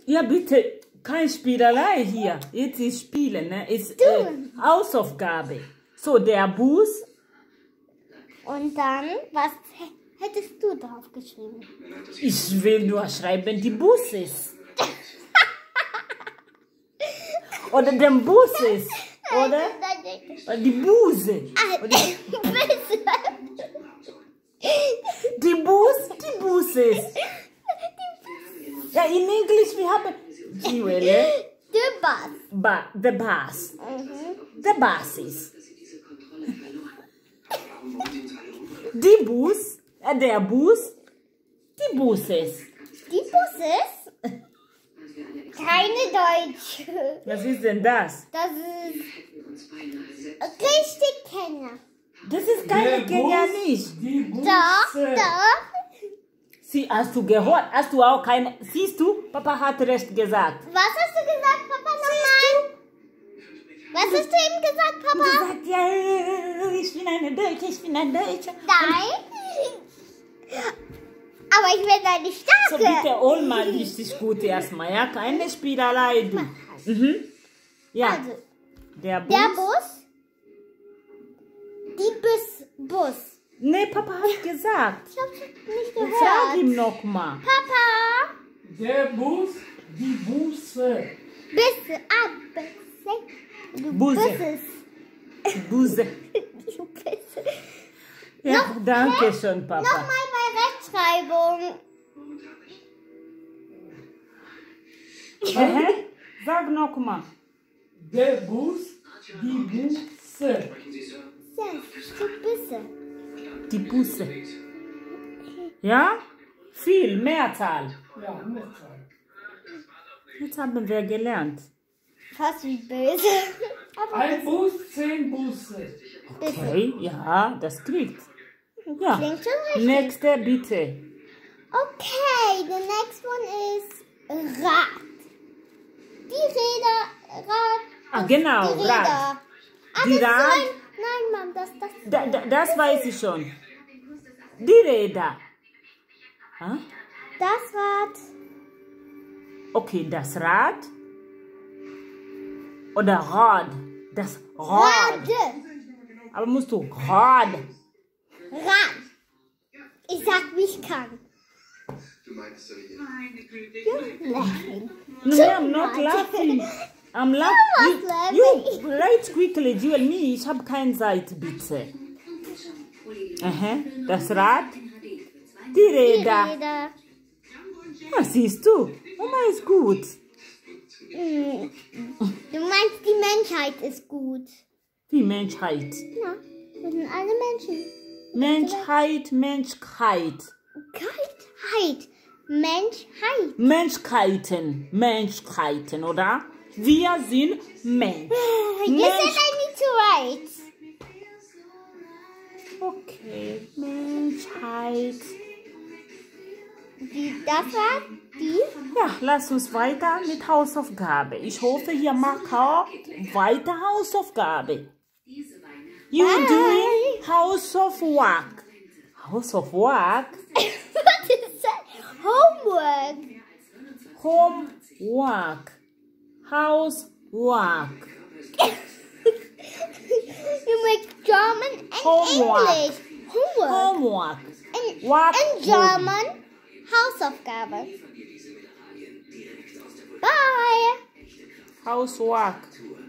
Ja, bitte, kein Spielerei hier. Jetzt ist Spielen, ne? Ist Hausaufgabe. So, der Bus. Und dann, was hättest du drauf geschrieben? Ich will nur schreiben, die Buses. Oder den Buses. Oder? Oder die Buse. Die Buses. Ja, in Englisch, wir haben Jewel. The bus. The bus. The buses. Die Bus, der Bus, die Buses. Die Buses? Keine Deutsche. Was ist denn das? Das ist richtig Kenyan. Das ist keine Kenianisch. Doch. Sie, hast du gehört? Hast du auch keine... Siehst du? Papa hat recht gesagt. Was hast du gesagt, Papa, nochmal? Was hast du eben gesagt, Papa? Du sagst, ja, ich bin eine Deutsche, ich bin ein Deutscher. Nein. Aber ich bin eine Starke. So, bitte hol mal richtig gut erstmal, ja? Keine Spielerei, du. Ja, Also, der Bus. der Bus. Die Bus. Nee, Papa hat gesagt. Ich hab's nicht gehört. Frag ihm nochmal. Papa. Der Bus, die Busse. Bisse, Du Buse. Bisses. Buse. Du Bisse. Ja, danke schön, Papa. Nochmal bei Rechtschreibung. Sag nochmal. Der Bus, die Busse. Die Bisse. Die Busse. Ja? Viel, Mehrzahl. Ja, Mehrzahl. Jetzt haben wir gelernt. Fast wie böse. Aber Ein Bus, 10 Busse. Okay, ja, das kriegt. Ja. klingt schon richtig. Nächste, bitte. Okay, the next one is Rad. Die Räder, Rad. Ah, genau, die Rad. Räder. Die das ist Rad. so ein, nein, Mom, Das weiß ich schon. Die Räder. Ah? das Rad. Okay, das Rad. Oder Rad. Das Rad. Rad. Aber musst du Rad. Rad. Ich sag, wie ich kann. Du meinst so hier. Laughing. No, I'm not laughing. I'm laughing. You write quickly, you and me. Ich habe keine Zeit, bitte. Das Rad. Die Die Räder. Räder. Ja, siehst du. Mama ist gut. Du meinst, die Menschheit ist gut. Die Menschheit. Ja, wir sind alle Menschen. Menschheit. Menschheiten, oder? Wir sind Mensch. You said I need to write. Okay, Menschheit. Das war die. Ja, lass uns weiter mit Hausaufgabe. Ich hoffe, ihr macht auch weiter Hausaufgabe. You doing house of work. House of work? What is that? Homework. Homework. Housework. You make German and Homework. English. Homework. Homework. And German. Hausaufgabe. Bye. Housework.